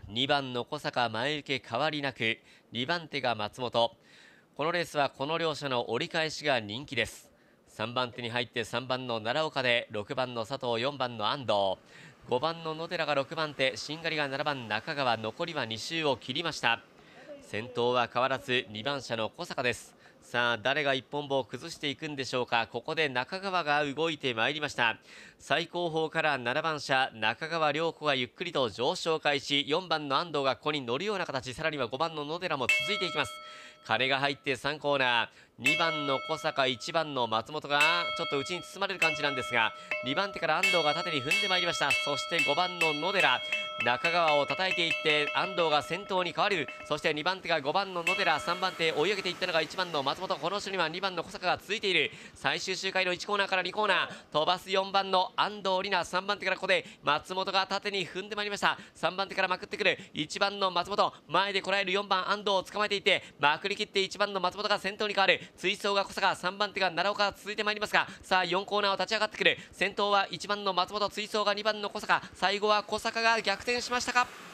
2番の小坂前受け変わりなく、2番手が松本。このレースはこの両者の折り返しが人気です。3番手に入って3番の奈良岡で、6番の佐藤、4番の安藤、5番の野寺が6番手、しんがりが7番中川。残りは2周を切りました。先頭は変わらず2番車の小坂です。さあ誰が一本棒を崩していくんでしょうか。ここで中川が動いてまいりました。最後方から7番車中川涼子がゆっくりと上昇開始。4番の安藤がここに乗るような形、さらには5番の野寺も続いていきます。鐘が入って3コーナー、2番の小坂、1番の松本がちょっと内に包まれる感じなんですが、2番手から安藤が縦に踏んでまいりました。そして5番の野寺、中川を叩いていって安藤が先頭に変わる。そして2番手が5番の野寺、3番手追い上げていったのが1番の松本。この後には2番の小坂が続いている。最終周回の1コーナーから2コーナー飛ばす4番の安藤里奈、3番手からここで松本が縦に踏んでまいりました。3番手からまくってくる1番の松本、前でこらえる4番安藤を捕まえていってまくり切って1番の松本が先頭に変わる。追走が小坂、3番手が奈良岡続いてまいりますが、さあ4コーナーを立ち上がってくる。先頭は1番の松本、追走が2番の小坂、最後は小坂が逆転しましたか。